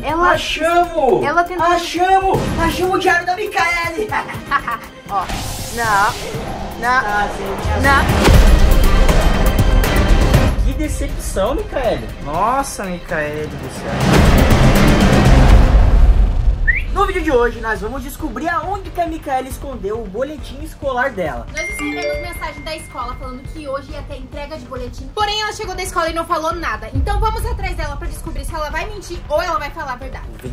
Achamos! Ela tentou... Achamos! Achamos o diário da Micaele! Ó, não. Que decepção, Micaele. Nossa, Micaele do céu. No vídeo de hoje, nós vamos descobrir aonde que a Micaele escondeu o boletim escolar dela. Nós recebemos mensagem da escola falando que hoje ia ter entrega de boletim. Porém, ela chegou da escola e não falou nada. Então vamos atrás dela pra descobrir se ela vai mentir ou ela vai falar a verdade. Vem.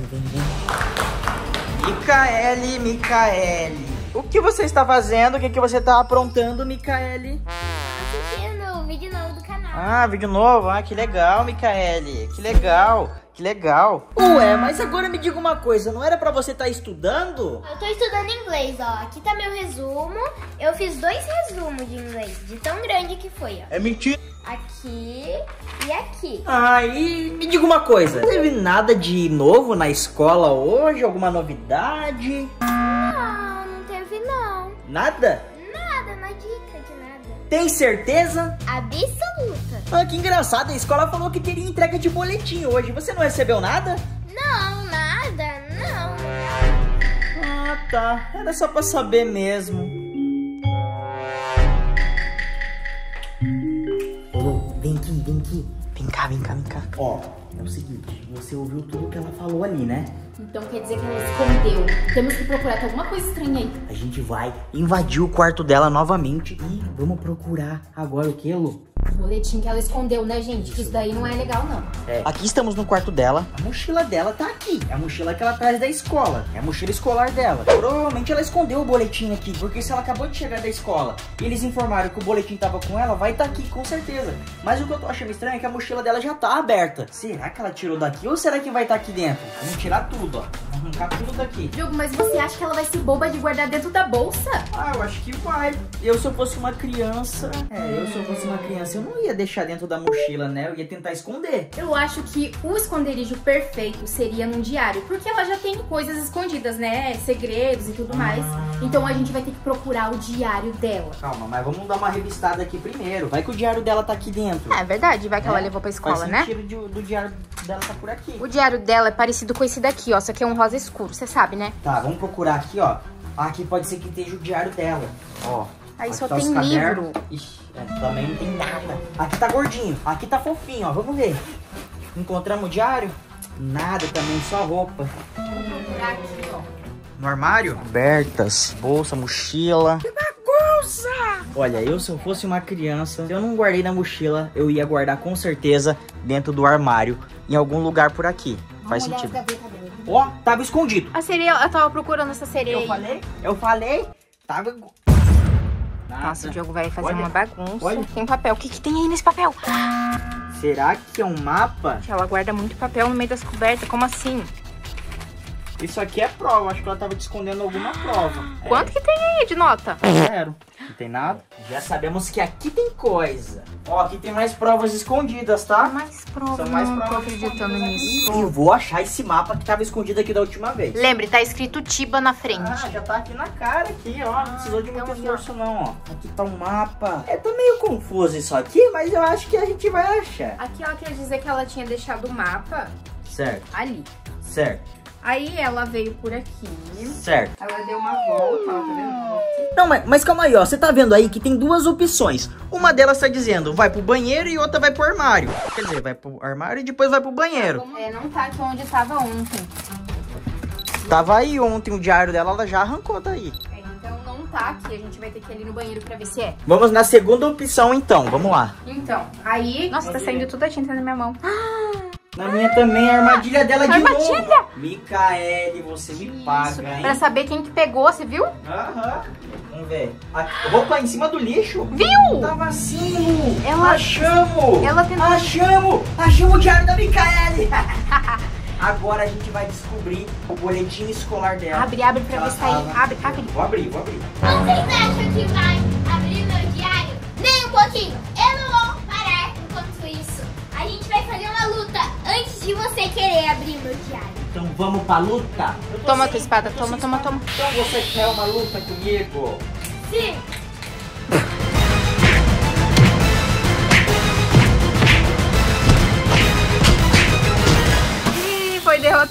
Micaele. O que você está fazendo? O que você está aprontando, Micaele? Assistindo o vídeo novo do canal. Ah, vídeo novo? Ah, que legal, Micaele. Que legal. Ué, mas agora me diga uma coisa, não era pra você estar estudando? Eu tô estudando inglês, ó. Aqui tá meu resumo. Eu fiz 2 resumos de inglês, de tão grande que foi, ó. É mentira. Aqui e aqui. Ah, e me diga uma coisa, não teve nada de novo na escola hoje? Alguma novidade? Não teve não. Nada? Nada, não é dica de nada. Tem certeza? Absoluta. Ah, que engraçado, a escola falou que teria entrega de boletim hoje. Você não recebeu nada? Não, nada, não. Ah, tá. Era só pra saber mesmo. Ô, vem aqui. Vem cá. Ó, é o seguinte, você ouviu tudo que ela falou ali, né? Então quer dizer que ela escondeu. Temos que procurar, tem alguma coisa estranha aí. A gente vai invadir o quarto dela novamente e vamos procurar agora o que, Lu? O boletim que ela escondeu, né, gente? Que isso daí não é legal, não. É. Aqui estamos no quarto dela. A mochila dela tá aqui. É a mochila que ela traz da escola. É a mochila escolar dela. Provavelmente ela escondeu o boletim aqui, porque se ela acabou de chegar da escola e eles informaram que o boletim tava com ela, vai estar aqui, com certeza. Mas o que eu tô achando estranho é que a mochila dela já tá aberta. Será que ela tirou daqui ou será que vai estar aqui dentro? Vamos tirar tudo, ó. Vamos arrancar tudo daqui. Diogo, mas você acha que ela vai ser boba de guardar dentro da bolsa? Ah, eu acho que vai. Se eu fosse uma criança... eu não ia deixar dentro da mochila, né? Eu ia tentar esconder. Eu acho que o esconderijo perfeito seria num diário, porque ela já tem coisas escondidas, né? Segredos e tudo mais. Então a gente vai ter que procurar o diário dela. Calma, mas vamos dar uma revistada aqui primeiro. Vai que o diário dela tá aqui dentro. É verdade, vai que ela levou pra escola, Faz né? sentido do diário dela tá por aqui. O diário dela é parecido com esse daqui, ó. Só que é um rosa escuro, você sabe, né? Tá, vamos procurar aqui, ó. Aqui pode ser que esteja o diário dela. Ó. Aí aqui só tá tem os cadernos. livro. Ixi, também não tem nada. Aqui tá gordinho, aqui tá fofinho, ó. Vamos ver. Encontramos o diário? Nada também, só roupa. Vamos procurar aqui, ó. No armário? Abertas, bolsa, mochila. Que bagunça! Olha, se eu fosse uma criança, se eu não guardei na mochila, eu ia guardar com certeza dentro do armário, em algum lugar por aqui. Faz sentido. Ó, tava escondido. A sereia, eu tava procurando essa sereia. Eu falei, tava... Nossa, o Diogo vai fazer Olha, uma bagunça. olha. Tem papel. O que que tem aí nesse papel? Será que é um mapa? Ela guarda muito papel no meio das cobertas. Como assim? Isso aqui é prova, acho que ela tava te escondendo alguma prova. Quanto que tem aí de nota? 0. Não tem nada? Já sabemos que aqui tem coisa. Ó, aqui tem mais provas escondidas, tá? Mais prova, São mais não tô provas acreditando escondidas nisso. aqui. E eu vou achar esse mapa que tava escondido aqui da última vez. Lembre, tá escrito Tiba na frente. Ah, já tá aqui na cara aqui, ó. Não precisou de muito então, esforço não, ó. Aqui tá um mapa. Tá meio confuso isso aqui, mas eu acho que a gente vai achar. Aqui ela quer dizer que ela tinha deixado o mapa Certo, ali. certo, Aí ela veio por aqui. certo. Ela deu uma volta, ó, tá vendo? Não, mas calma aí, ó. Você tá vendo aí que tem duas opções. Uma delas tá dizendo vai pro banheiro e outra vai pro armário. Quer dizer, vai pro armário e depois vai pro banheiro. Não tá aqui onde tava ontem. Tava aí ontem o diário dela, ela já arrancou daí. Então não tá aqui. A gente vai ter que ir ali no banheiro pra ver se é. Vamos na segunda opção então, vamos lá. Então, aí... Nossa, tá saindo toda a tinta na minha mão. Na minha também, a armadilha dela de Armadilha? novo. Micaele, você me paga, hein? Pra saber quem que pegou, você viu? Aham. Vamos ver. Aqui, roupa em cima do lixo. Viu? Tava assim, Lu. Ela- Achamos. ela tentou- Achamos o diário da Micaele. Agora a gente vai descobrir o boletim escolar dela. Abre pra ver se tá aí. Ela Abre. Vou abrir. Vocês acham que vai abrir meu diário? Nem um pouquinho. Eu não vou parar enquanto isso. A gente vai fazer uma luta antes de você querer abrir meu diário. Então vamos pra luta? Eu tô Toma sem- tua espada, eu tô toma. sem espada. Então você quer uma luta comigo? Sim. Ih, foi derrotado.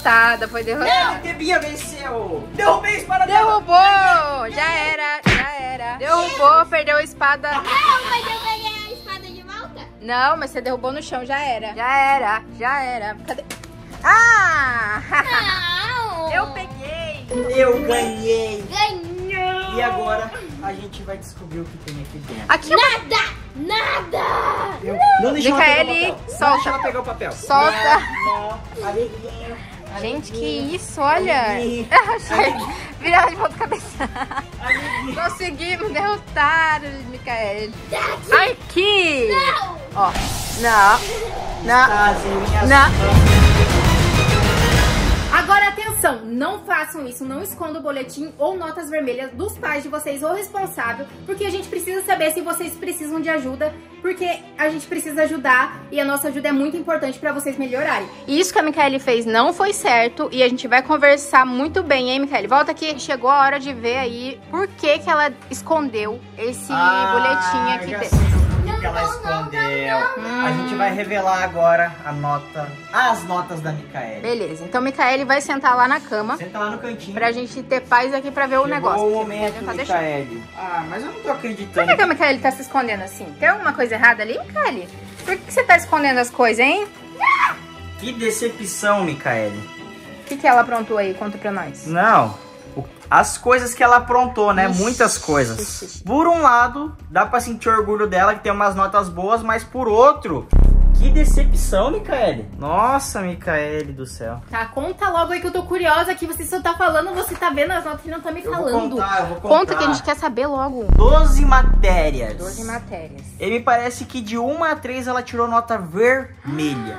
derrotada, foi derrotada. Ele devia vencer. Derrubei a espada dela. Derrubou! Já era. Derrubou, perdeu a espada. Não, mas eu ganhei a espada de volta. Não, mas você derrubou no chão, já era. Cadê? Ah! Não. Eu peguei. Eu ganhei. Ganhou. E agora a gente vai descobrir o que tem aqui dentro. Aqui, Nada. Não deixa ela pegar o Micaele, papel. solta. Não deixa ela pegar o papel. Solta. Não. Amiguinho. Gente, que isso, olha. Amiguinho. Virar de ponta cabeça. Amiguinho. Conseguimos derrotar o Micaele. Daqui. Aqui. Não. Ó. Não. Casinha. Não. Agora atenção, não façam isso, não escondam o boletim ou notas vermelhas dos pais de vocês ou responsável, porque a gente precisa saber se vocês precisam de ajuda, porque a gente precisa ajudar e a nossa ajuda é muito importante pra vocês melhorarem. E isso que a Micaele fez não foi certo e a gente vai conversar muito bem, hein, Micaele? Volta aqui, chegou a hora de ver aí por que que ela escondeu esse boletim aqui já dentro. sei o que ela escondeu. A gente vai revelar agora as notas da Micaele. Beleza, então Micaele vai sentar lá na cama Senta lá no cantinho. pra gente ter paz aqui pra ver o negócio. Chegou o porque momento, não tá deixando. Micaele. Ah, mas eu não tô Por acreditando. que a Micaele tá se escondendo assim? Tem alguma coisa errada ali, Micaele? Por que você tá escondendo as coisas, hein? Que decepção, Micaele. O que ela aprontou aí? Conta pra nós. Não. As coisas que ela aprontou, né? Ixi, Muitas coisas. ixi. Por um lado, dá pra sentir orgulho dela, que tem umas notas boas, mas por outro, que decepção, Micaele. Nossa, Micaele do céu. Tá, conta logo aí que eu tô curiosa que você só tá falando, você tá vendo as notas e não tá me Eu falando. vou contar. Conta que a gente quer saber logo. 12 matérias. 12 matérias. E me parece que de 1 a 3 ela tirou nota vermelha.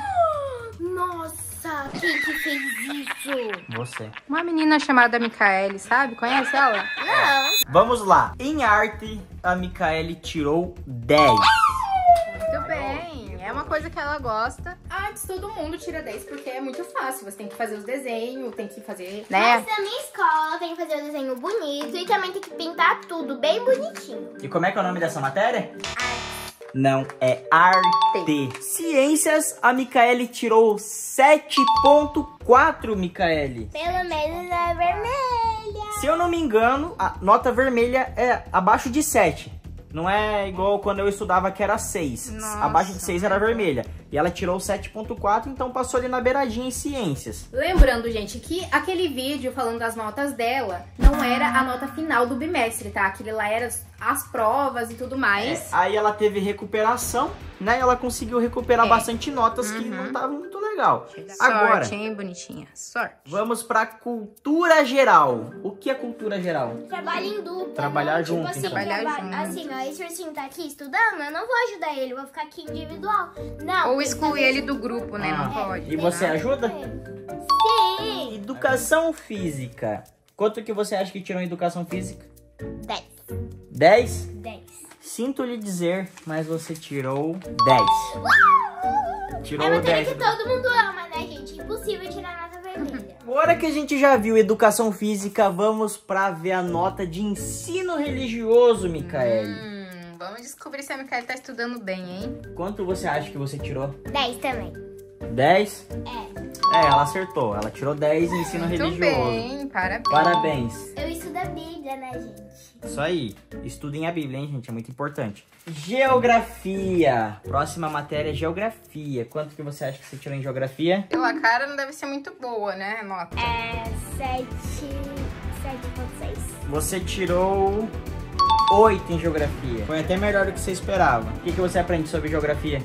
Nossa, quem que fez isso? Você. Uma menina chamada Micaele, sabe? Conhece ela? Não. Vamos lá. Em arte, a Micaele tirou 10. Muito bem. É uma coisa que ela gosta. Antes todo mundo tira 10 porque é muito fácil. Você tem que fazer os desenhos, tem que fazer, né? Mas na minha escola tem que fazer um desenho bonito e também tem que pintar tudo bem bonitinho. E como é que é o nome dessa matéria? Não, é arte. Ciências, a Micaele tirou 7.4, Micaele. Pelo menos é vermelha. Se eu não me engano, a nota vermelha é abaixo de 7. Não é igual quando eu estudava que era 6. Nossa. Abaixo de 6 era vermelha. E ela tirou 7.4, então passou ali na beiradinha em ciências. Lembrando, gente, que aquele vídeo falando das notas dela não era a nota final do bimestre, tá? Aquele lá era as provas e tudo mais. Aí ela teve recuperação, né? Ela conseguiu recuperar bastante notas que não estavam muito legal. Agora, Sorte, hein, bonitinha? Sorte. vamos pra cultura geral. O que é cultura geral? Trabalho em dupla. Trabalhar não, junto, Tipo assim, então. Trabalhar junto. assim, ó, esse ursinho tá aqui estudando, eu não vou ajudar ele, eu vou ficar aqui individual. Não. Ou excluir ele do grupo, né? Não Ah, pode. E você ajuda? Sim. Educação física. Quanto que você acha que tirou em educação física? 10. 10? 10. Sinto lhe dizer, mas você tirou 10. Tirou É matéria 10. que todo mundo ama, né, gente? Impossível tirar nota vermelha. Agora que a gente já viu educação física, vamos pra ver a nota de ensino religioso, Micaele. Vamos descobrir se a Micaele tá estudando bem, hein? Quanto você acha que você tirou? 10 também. 10? É. Ela acertou. Ela tirou 10 em ensino Muito religioso. bem, parabéns. Parabéns. Eu estudo a Bíblia, né, gente? Isso aí. Estudem a Bíblia, hein, gente? É muito importante. Geografia. Próxima matéria é geografia. Quanto que você acha que você tirou em geografia? Pela cara não deve ser muito boa, né, nota? É 7.6. Você tirou 8 em geografia. Foi até melhor do que você esperava. O que você aprende sobre geografia?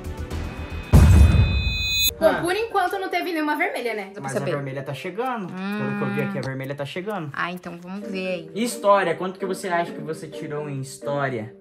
Bom, por enquanto não teve nenhuma vermelha, né? Mas a vermelha tá chegando. Pelo que eu vi aqui, a vermelha tá chegando. Ah, então vamos ver aí. História. Quanto que você acha que você tirou em história?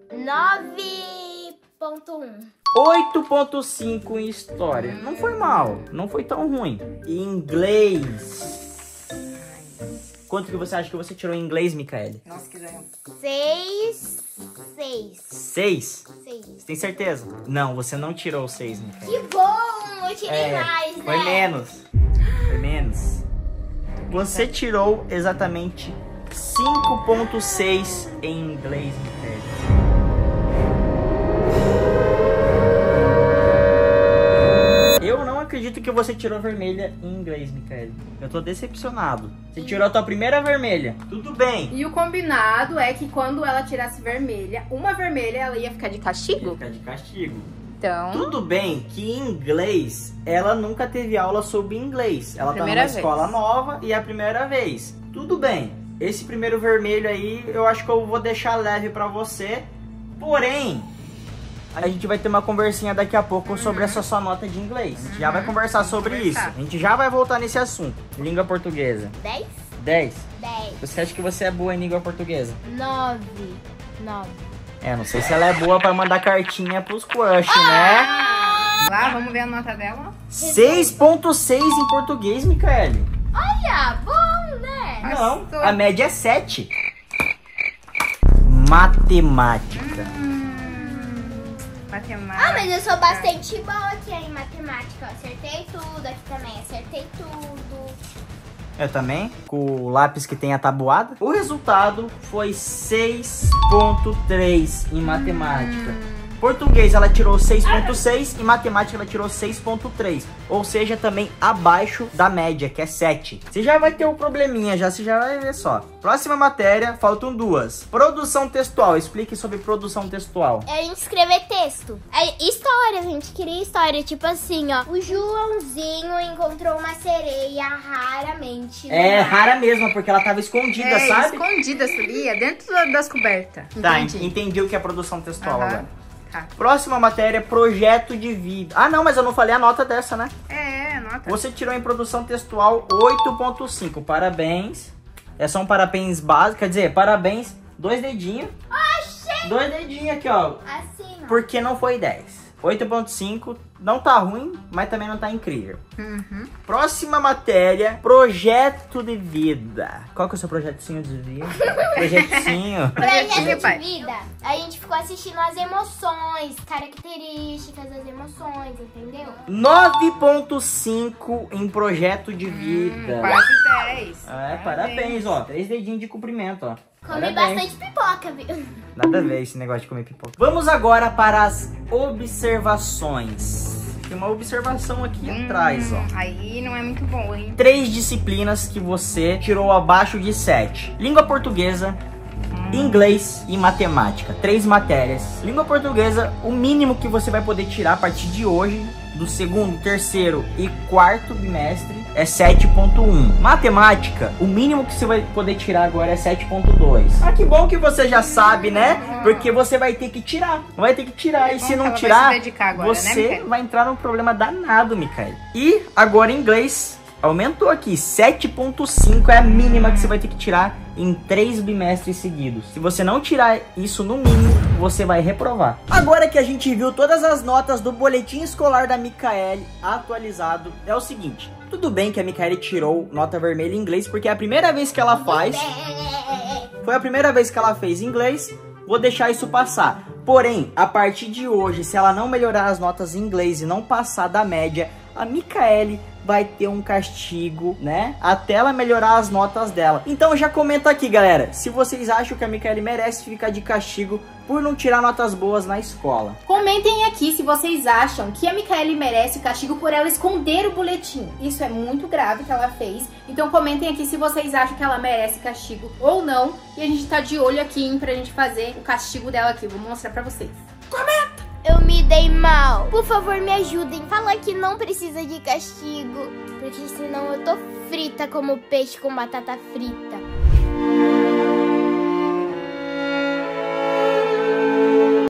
9.1. 8.5 em história. Não foi mal. Não foi tão ruim. E inglês. Quanto que você acha que você tirou em inglês, Micaele? Nossa, que ganhou. 6. 6? Você tem certeza? Não, você não tirou 6, Micaele. Que bom! Eu tirei mais, né? Foi menos. Foi menos. Você tirou exatamente 5.6 em inglês, Micaele. Eu não acredito que você tirou vermelha em inglês, Micaele. Eu tô decepcionado. Você tirou a tua primeira vermelha. Tudo bem. E o combinado é que quando ela tirasse vermelha, uma vermelha, ela ia ficar de castigo? Ia ficar de castigo. Então... Tudo bem que em inglês, ela nunca teve aula sobre inglês. Ela tá numa escola nova e é a primeira vez. Tudo bem. Esse primeiro vermelho aí, eu acho que eu vou deixar leve pra você. Porém, a gente vai ter uma conversinha daqui a pouco sobre essa sua nota de inglês. A gente já vai conversar sobre isso. A gente já vai voltar nesse assunto. Língua portuguesa. 10? 10? 10. Você acha que você é boa em língua portuguesa? 9. Não sei se ela é boa pra mandar cartinha pros crush, né? Lá, vamos ver a nota dela. 6.6 em português, Micaele. Olha, bom, né? Não, a média é 7. Matemática. Matemática. Ah, mas eu sou bastante boa aqui em matemática. Ó. Acertei tudo, aqui também acertei tudo. Eu também, com o lápis que tem a tabuada. O resultado foi 6.3 em matemática. Português ela tirou 6.6 e matemática ela tirou 6.3. Ou seja, também abaixo da média, que é 7. Você já vai ter um probleminha, você já vai ver só. Próxima matéria, faltam 2. Produção textual, explique sobre produção textual. É a gente escrever texto. É história, a gente queria história. Tipo assim, ó. O Joãozinho encontrou uma sereia raramente. Rara mesmo, porque ela tava escondida, sabe? Escondida, sabia? Dentro das cobertas. Tá, entendi o que é produção textual agora. Tá. Próxima matéria, projeto de vida. Ah, não, mas eu não falei a nota dessa, né? Nota. Você tirou em produção textual 8.5. Parabéns. É só um parabéns básico, quer dizer, parabéns, 2 dedinhos. Oxê! 2 dedinhos aqui, ó. Assim, ó. Porque não foi 10. 8.5, não tá ruim, mas também não tá incrível. Próxima matéria, projeto de vida. Qual que é o seu projetinho de vida? Projetinho. Projeto de vida. A gente ficou assistindo as emoções, características das emoções, entendeu? 9.5 em projeto de vida. Quase 10. Parabéns, ó. 3 dedinhos de comprimento, ó. Comi Parabéns. bastante pipoca, viu? Nada a ver esse negócio de comer pipoca. Vamos agora para as observações. Tem uma observação aqui atrás, ó. Aí não é muito bom, hein? 3 disciplinas que você tirou abaixo de 7. Língua portuguesa, inglês e matemática. 3 matérias. Língua portuguesa, o mínimo que você vai poder tirar a partir de hoje, do segundo, terceiro e quarto bimestre, é 7.1. Matemática, o mínimo que você vai poder tirar agora é 7.2. Ah, que bom que você já sabe, né? Porque você vai ter que tirar. Vai ter que tirar. E se não tirar, você vai entrar num problema danado, Micaele. E agora inglês, aumentou aqui. 7.5 é a mínima que você vai ter que tirar em 3 bimestres seguidos. Se você não tirar isso no mínimo, você vai reprovar. Agora que a gente viu todas as notas do boletim escolar da Micaele atualizado, é o seguinte. Tudo bem que a Micaele tirou nota vermelha em inglês, porque é a primeira vez que ela faz. Foi a primeira vez que ela fez inglês. Vou deixar isso passar. Porém, a partir de hoje, se ela não melhorar as notas em inglês e não passar da média, a Micaele vai ter um castigo, né? Até ela melhorar as notas dela. Então já comenta aqui, galera, se vocês acham que a Micaele merece ficar de castigo por não tirar notas boas na escola. Comentem aqui se vocês acham que a Micaele merece o castigo por ela esconder o boletim. Isso é muito grave que ela fez. Então comentem aqui se vocês acham que ela merece castigo ou não. E a gente tá de olho aqui, hein, pra gente fazer o castigo dela aqui. Vou mostrar pra vocês. Comenta! Eu me dei mal. Por favor, me ajudem. Fala que não precisa de castigo. Porque senão eu tô frita como peixe com batata frita.